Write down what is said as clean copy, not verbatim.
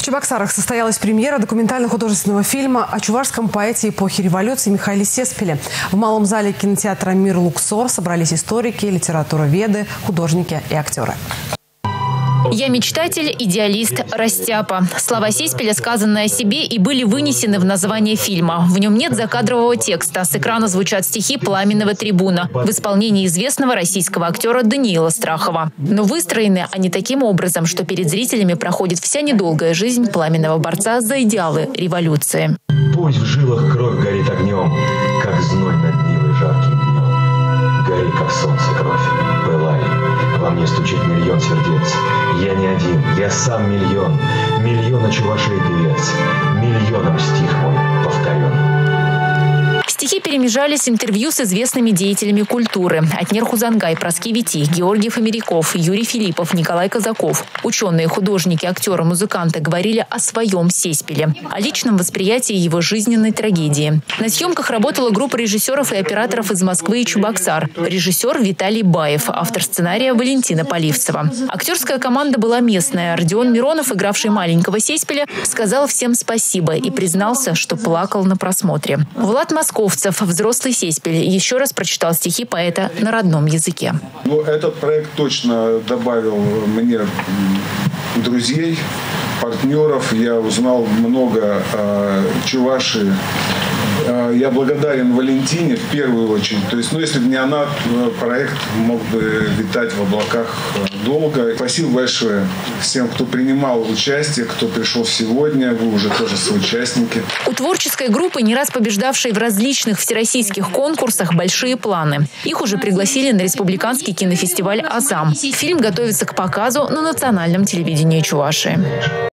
Чебоксарах состоялась премьера документально-художественного фильма о чувашском поэте эпохи революции Михаиле Сеспиле. В малом зале кинотеатра «Мир Луксор» собрались историки, литературоведы, художники и актеры. «Я мечтатель, идеалист, растяпа». Слова Сеспиля, сказанные о себе, и были вынесены в название фильма. В нем нет закадрового текста. С экрана звучат стихи «Пламенного трибуна» в исполнении известного российского актера Даниила Страхова. Но выстроены они таким образом, что перед зрителями проходит вся недолгая жизнь пламенного борца за идеалы революции. Пусть в жилах кровь горит огнем, как зной над Нивой жарким днем. Гори, как солнце, кровь, пылай. Во мне стучит миллион сердец. Я не один, я сам миллион. Миллиона чувашей певец. Миллионом стих мой повторен. Стихи перемежались интервью с известными деятелями культуры. Атнер Хузангай, Проски Вити, Георгий Фомеряков, Юрий Филиппов, Николай Казаков. Ученые, художники, актеры, музыканты говорили о своем Сеспиле, о личном восприятии его жизненной трагедии. На съемках работала группа режиссеров и операторов из Москвы и Чебоксар. Режиссер Виталий Баев, автор сценария Валентина Поливцева. Актерская команда была местная. Родион Миронов, игравший маленького Сеспиля, сказал всем спасибо и признался, что плакал на просмотре. Влад Московцев, взрослый Сеспиль, еще раз прочитал стихи поэта на родном языке. Этот проект точно добавил мне друзей, партнеров. Я узнал много о Чувашии. Я благодарен Валентине в первую очередь. То есть, если бы не она, проект мог бы витать в облаках долго. Спасибо большое всем, кто принимал участие, кто пришел сегодня. Вы уже тоже соучастники. У творческой группы, не раз побеждавшей в различных всероссийских конкурсах, большие планы. Их уже пригласили на республиканский кинофестиваль «Азам». Фильм готовится к показу на национальном телевидении Чувашии.